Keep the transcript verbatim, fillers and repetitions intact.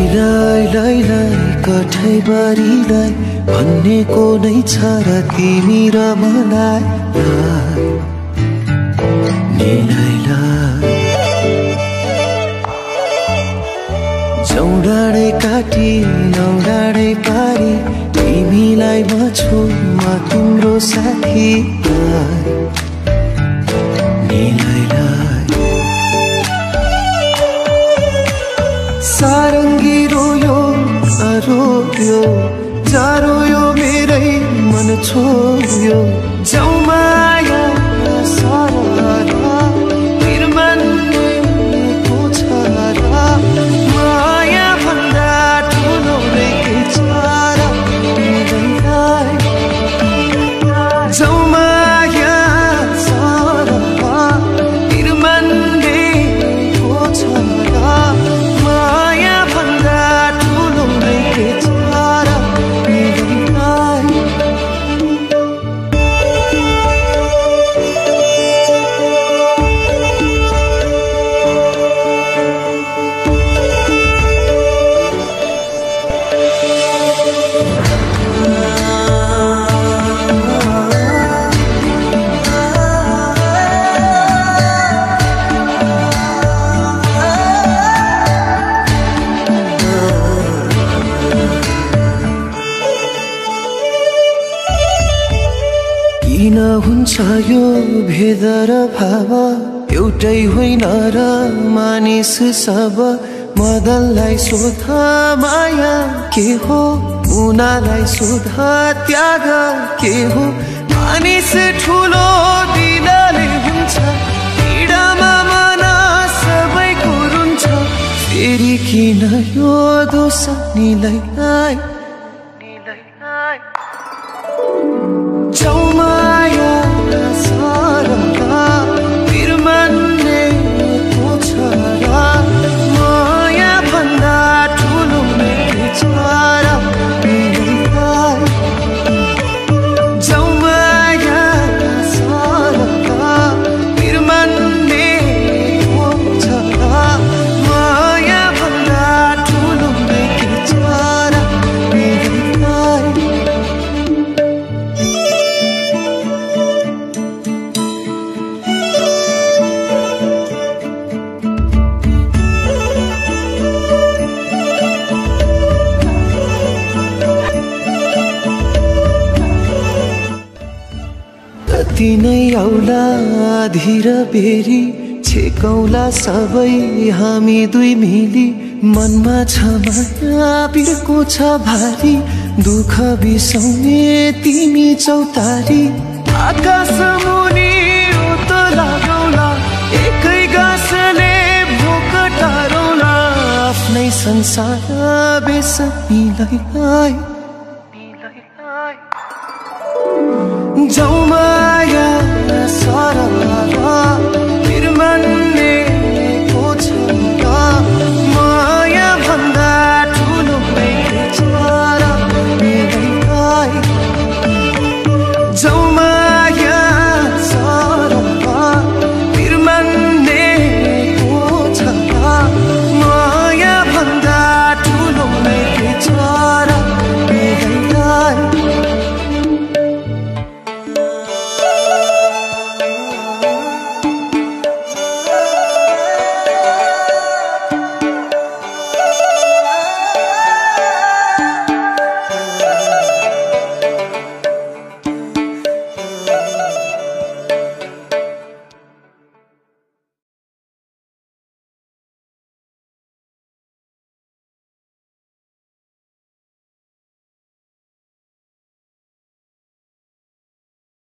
लाई लाई लाई कठैबारीलाई भन्नेको नै छ र तिमी र मलाई नि लाई लाई जौडाडै काटी नौडाडै पारी तिमीलाई म छु म तिम्रो साथी नि लाई लाई सारङ्गी रोयो रोयो जारोयो मेरै मन छोयो जाउमाया सारा बिर्मान्नेको छ र माया भन्दा ठुलो नै के छ र जाउमाया सारा बिर्मान्नेको छ र माया भन्दा ठुलो नै के छ किन हुन्छ यो भेद र भाव एउटै होइन र मानिस सब मदनलाई सोध माया के हो मुनालाई सोध त्याग के हो मानिस ठुलो दिलले हुन्छ पीडामा मन सबैको रुन्छ फेरि किन यो दोष निलाई जाउमाया सारा बिर्मान्नेको छ र माया भन्दा ठुलो नै के छ र जाउमाया सारा बिर्मान्नेको छ र माया भन्दा ठुलो नै के छ र कति नै आउला धीर बेरी छेकौला सबै हामी दुई मिली मनमा छ माया बिर्को छ भारी दुःख बिसाउने तिमी चौतारी आकाश मुनि उतो लागौला एकै गाँसले भोक टारौला आफ्नै संसार बेसमीलाई जाउमा